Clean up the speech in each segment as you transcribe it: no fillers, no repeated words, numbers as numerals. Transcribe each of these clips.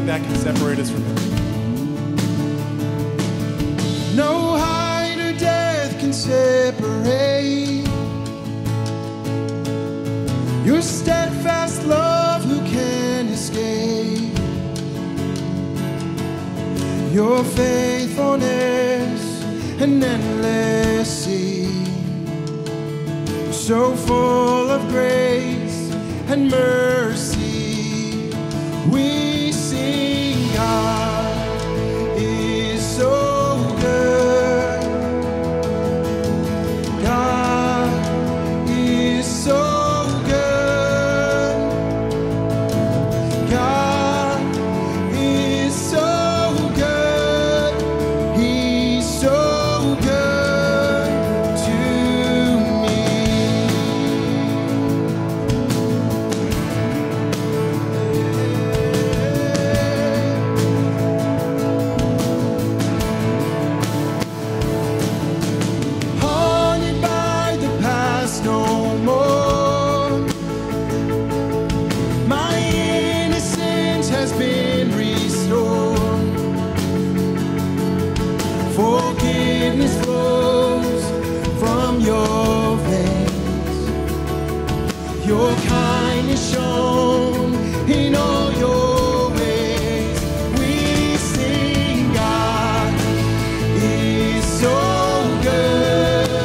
that can separate us from Him. No height or death can separate your steadfast love. Who can escape your faithfulness and endless sea? So full of grace and mercy, we sing, God is so good. God is so good. God is so good. He's so good to me. Haunted by the past no more. My innocence has been restored. Forgiveness flows from your veins. Your kindness shown in all your ways. We sing, God is so good.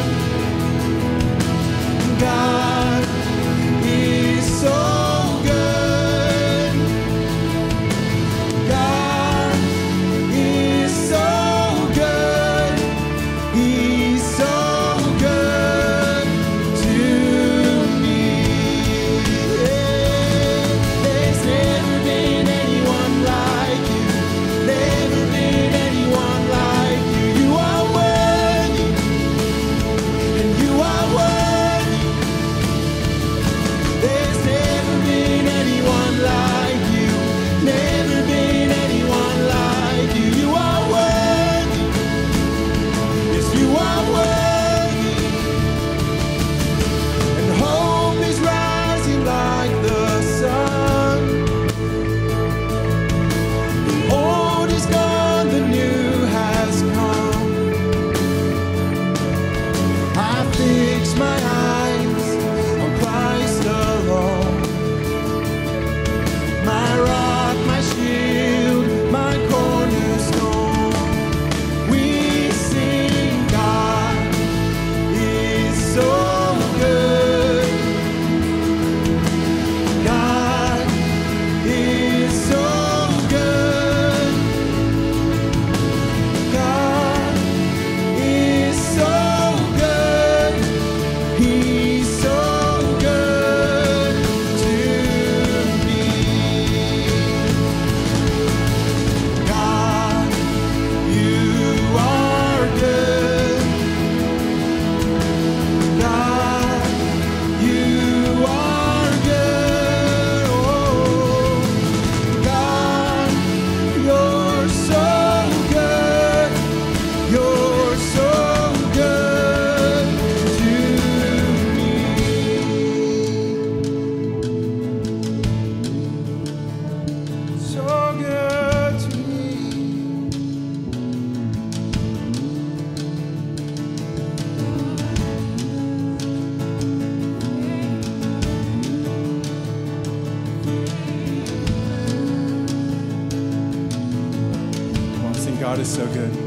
God is so good. God is so good. He's so good to me. There's never been anyone like you. Never been anyone like you. You are worthy, and you are worthy. There's never been anyone like you. Never been anyone like you. You are worthy. Yes, you are worthy. And hope is rising like the sun. The old is gone, the new has come. I fix my eyes on Christ alone. My rock, my shield, my cornerstone. We sing, God is so good. God is so good. God is so good. He's so good to me. God, you are good. God, you are good. Oh, God, you're so good. You're so good to me. So good to me. Come on, sing, God is so good.